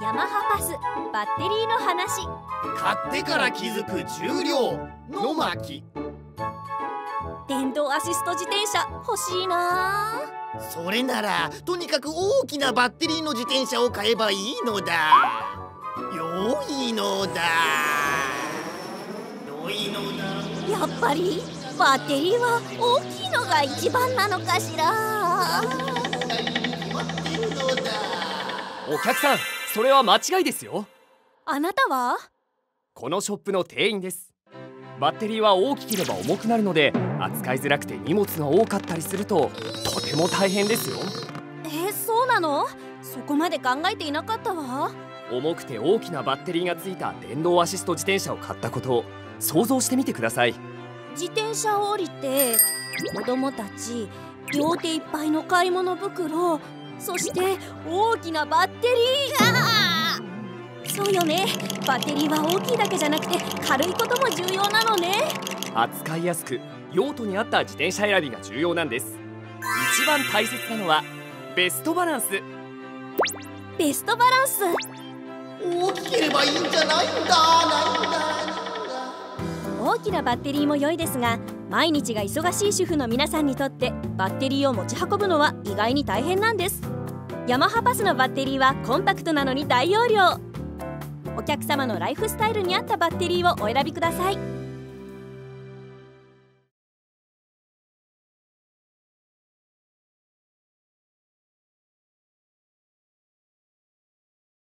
ヤマハパスバッテリーの話。 買ってから気づく重量の巻。 電動アシスト自転車欲しいな。 それならとにかく大きなバッテリーの自転車を買えばいいのだ。良いのだ。良いのだ。 やっぱりバッテリーは大きいのが一番なのかしら。 お客さん、それは間違いですよ。 あなたは？ このショップの店員です。バッテリーは大きければ重くなるので、扱いづらくて荷物が多かったりするととても大変ですよ。 そうなの？そこまで考えていなかったわ。 重くて大きなバッテリーがついた電動アシスト自転車を買ったことを想像してみてください。 自転車を降りて子供たち、両手いっぱいの買い物袋、そして大きなバッテリー。そうよね、バッテリーは大きいだけじゃなくて軽いことも重要なのね。 扱いやすく用途に合った自転車選びが重要なんです。一番大切なのはベストバランス。 ベストバランス。 大きければいいんじゃないんだ。ないんだ。 大きなバッテリーも良いですが、毎日が忙しい主婦の皆さんにとってバッテリーを持ち運ぶのは意外に大変なんです。ヤマハパスのバッテリーはコンパクトなのに大容量。お客様のライフスタイルに合ったバッテリーをお選びください。